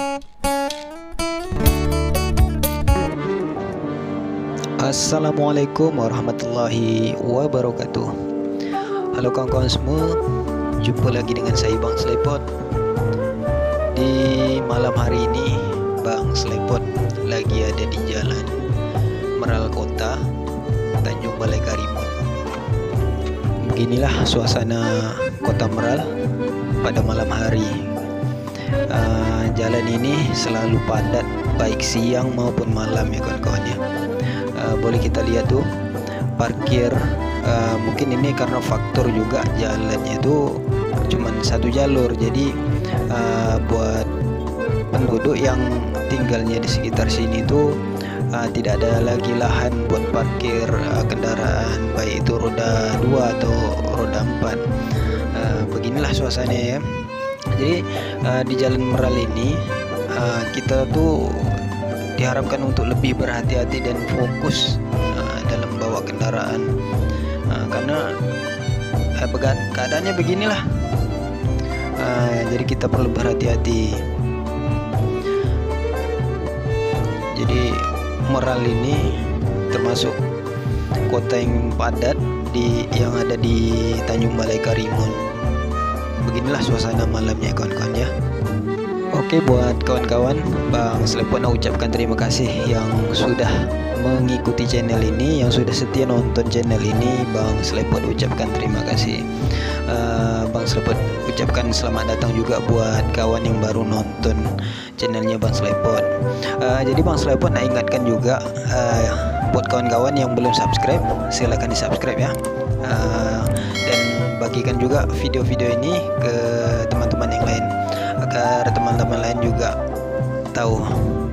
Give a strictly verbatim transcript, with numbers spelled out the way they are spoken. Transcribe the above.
Assalamualaikum warahmatullahi wabarakatuh. Halo kawan-kawan semua, jumpa lagi dengan saya Bang Selepot. Di malam hari ini Bang Selepot lagi ada di Jalan Meral Kota, Tanjung Balai Karimun. Beginilah suasana Kota Meral pada malam hari. uh, Jalan ini selalu padat baik siang maupun malam ya kawan-kawan ya. Uh, boleh kita lihat tuh parkir, uh, mungkin ini karena faktor juga jalannya itu cuman satu jalur, jadi uh, buat penduduk yang tinggalnya di sekitar sini tuh uh, tidak ada lagi lahan buat parkir uh, kendaraan baik itu roda dua atau roda empat. Uh, beginilah suasananya ya. Jadi uh, di Jalan Meral ini uh, kita tuh diharapkan untuk lebih berhati-hati dan fokus uh, dalam bawa kendaraan, uh, karena uh, keadaannya beginilah. Uh, jadi kita perlu berhati-hati. Jadi Meral ini termasuk kota yang padat di yang ada di Tanjung Balai Karimun. Beginilah suasana malamnya kawan-kawan ya. Oke, buat kawan-kawan, Bang Selepot nak ucapkan terima kasih yang sudah mengikuti channel ini, yang sudah setia nonton channel ini. Bang Selepot ucapkan terima kasih. uh, Bang Selepot ucapkan selamat datang juga buat kawan yang baru nonton channelnya Bang Selepot. uh, Jadi Bang Selepot nak ingatkan juga uh, buat kawan-kawan yang belum subscribe, silahkan di subscribe ya. uh, Dan bagikan juga video-video ini ke teman-teman yang lain, agar teman-teman lain juga tahu